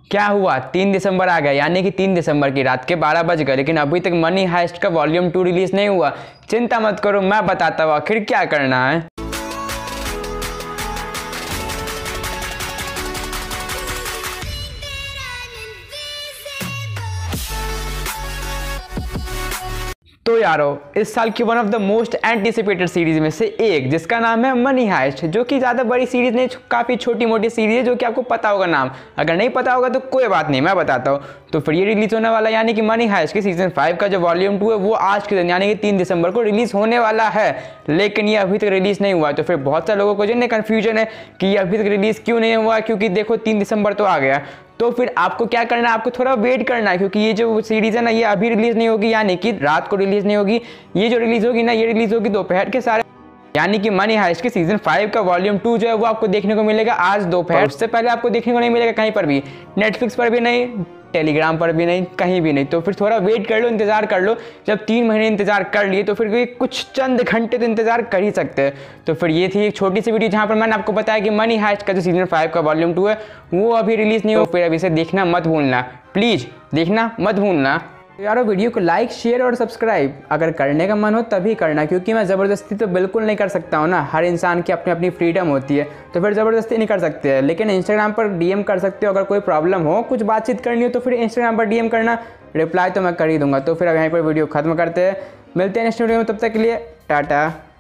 क्या हुआ, 3 दिसंबर आ गया, यानी कि 3 दिसंबर की रात के 12 बज गए, लेकिन अभी तक मनी हाइस्ट का वॉल्यूम 2 रिलीज नहीं हुआ। चिंता मत करो, मैं बताता हूँ आखिर क्या करना है। तो यारो, इस साल की one of the most anticipated series में से एक, जिसका नाम है मनी हाइस्ट, जो कि ज़्यादा बड़ी सीरीज नहीं, काफ़ी छोटी मोटी सीरीज है, जो कि आपको पता होगा नाम। अगर नहीं पता होगा तो कोई बात नहीं, मैं बताता हूँ। तो फिर ये रिलीज होने वाला, यानी कि मनी हाइस्ट की सीजन 5 का जो वॉल्यूम 2 है वो आज के दिन यानी कि 3 दिसंबर को रिलीज होने वाला है, लेकिन ये अभी तक रिलीज नहीं हुआ है। तो फिर बहुत सारे लोगों को जो कन्फ्यूजन है कि ये अभी तक रिलीज क्यों नहीं हुआ, क्योंकि देखो 3 दिसंबर तो आ गया। तो फिर आपको क्या करना है, आपको थोड़ा वेट करना है, क्योंकि ये जो सीरीज है ना ये अभी रिलीज नहीं होगी, यानी कि रात को रिलीज नहीं होगी। ये जो रिलीज होगी ना ये रिलीज होगी दोपहर के सारे, यानी कि मनी हाइस्ट के सीजन 5 का वॉल्यूम 2 जो है वो आपको देखने को मिलेगा आज दोपहर। उससे पहले आपको देखने को नहीं मिलेगा कहीं पर भी, नेटफ्लिक्स पर भी नहीं, टेलीग्राम पर भी नहीं, कहीं भी नहीं। तो फिर थोड़ा वेट कर लो, इंतजार कर लो। जब 3 महीने इंतजार कर लिए तो फिर कुछ चंद घंटे तो इंतजार कर ही सकते हैं। तो फिर ये थी एक छोटी सी वीडियो जहाँ पर मैंने आपको बताया कि मनी हाइस्ट का जो सीजन 5 का वॉल्यूम 2 है वो अभी रिलीज नहीं हो। फिर अभी इसे देखना मत भूलना, प्लीज देखना मत भूलना। यारो, वीडियो को लाइक, शेयर और सब्सक्राइब अगर करने का मन हो तभी करना, क्योंकि मैं ज़बरदस्ती तो बिल्कुल नहीं कर सकता हूँ ना। हर इंसान की अपनी अपनी फ्रीडम होती है, तो फिर ज़बरदस्ती नहीं कर सकते हैं। लेकिन इंस्टाग्राम पर डीएम कर सकते हो, अगर कोई प्रॉब्लम हो, कुछ बातचीत करनी हो तो फिर इंस्टाग्राम पर डीएम करना, रिप्लाई तो मैं कर ही दूंगा। तो फिर अब यहीं पर वीडियो खत्म करते हैं, मिलते हैं नेक्स्ट वीडियो में, तब तक के लिए टाटा।